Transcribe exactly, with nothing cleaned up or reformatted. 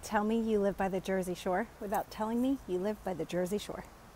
Tell me you live by the Jersey Shore without telling me you live by the Jersey Shore.